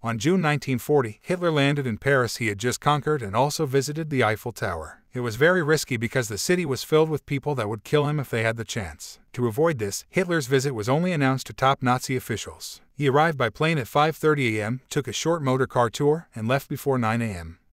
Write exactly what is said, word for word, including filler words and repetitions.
On June nineteen forty, Hitler landed in Paris he had just conquered and also visited the Eiffel Tower. It was very risky because the city was filled with people that would kill him if they had the chance. To avoid this, Hitler's visit was only announced to top Nazi officials. He arrived by plane at five thirty a m, took a short motor car tour, and left before nine a m